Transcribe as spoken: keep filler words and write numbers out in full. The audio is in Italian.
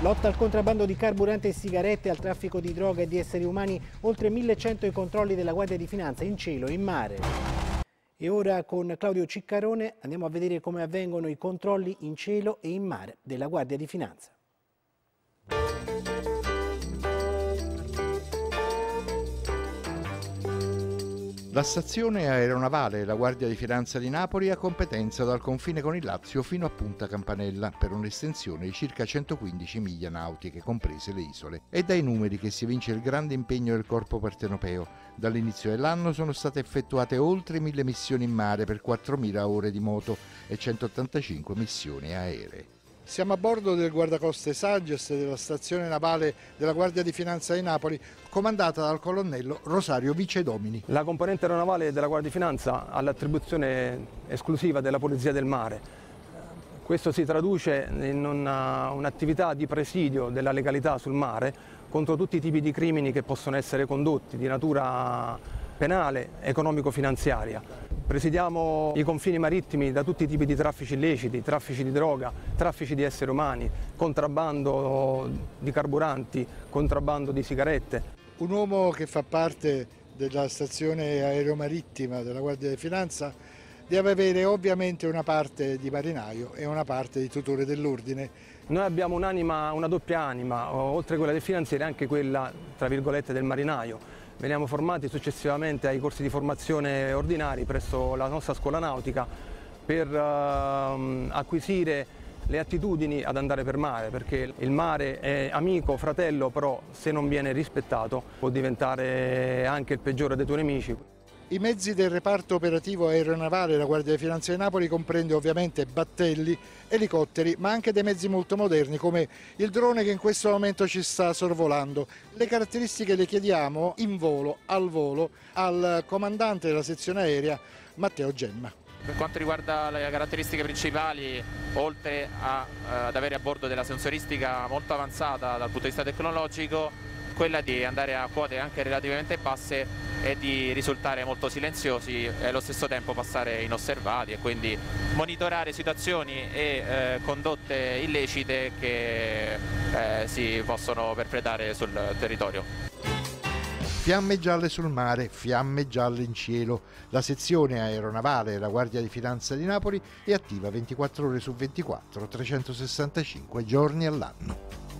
Lotta al contrabbando di carburante e sigarette, al traffico di droga e di esseri umani, oltre millecento i controlli della Guardia di Finanza in cielo e in mare. E ora con Claudio Ciccarone andiamo a vedere come avvengono i controlli in cielo e in mare della Guardia di Finanza. La stazione aeronavale della Guardia di Finanza di Napoli ha competenza dal confine con il Lazio fino a Punta Campanella per un'estensione di circa centoquindici miglia nautiche, comprese le isole. È dai numeri che si evince il grande impegno del corpo partenopeo. Dall'inizio dell'anno sono state effettuate oltre mille missioni in mare per quattromila ore di moto e centottantacinque missioni aeree. Siamo a bordo del guardacoste Sagges della stazione navale della Guardia di Finanza di Napoli, comandata dal colonnello Rosario Vicedomini. La componente aeronavale della Guardia di Finanza ha l'attribuzione esclusiva della Polizia del Mare. Questo si traduce in un'attività un di presidio della legalità sul mare contro tutti i tipi di crimini che possono essere condotti di natura penale, economico-finanziaria. Presidiamo i confini marittimi da tutti i tipi di traffici illeciti, traffici di droga, traffici di esseri umani, contrabbando di carburanti, contrabbando di sigarette. Un uomo che fa parte della stazione aeromarittima della Guardia di Finanza deve avere ovviamente una parte di marinaio e una parte di tutore dell'ordine. Noi abbiamo un'anima, una doppia anima, oltre a quella del finanziere anche quella, tra virgolette, del marinaio. Veniamo formati successivamente ai corsi di formazione ordinari presso la nostra scuola nautica per uh, acquisire le attitudini ad andare per mare, perché il mare è amico, fratello, però se non viene rispettato può diventare anche il peggiore dei tuoi nemici. I mezzi del reparto operativo aeronavale della Guardia di Finanza di Napoli comprende ovviamente battelli, elicotteri, ma anche dei mezzi molto moderni come il drone che in questo momento ci sta sorvolando. Le caratteristiche le chiediamo in volo, al volo, al comandante della sezione aerea Matteo Gemma. Per quanto riguarda le caratteristiche principali, oltre a, ad avere a bordo della sensoristica molto avanzata dal punto di vista tecnologico, quella di andare a quote anche relativamente basse e di risultare molto silenziosi e allo stesso tempo passare inosservati e quindi monitorare situazioni e eh, condotte illecite che eh, si possono perpetrare sul territorio. Fiamme gialle sul mare, fiamme gialle in cielo. La sezione aeronavale della Guardia di Finanza di Napoli è attiva ventiquattro ore su ventiquattro, trecentosessantacinque giorni all'anno.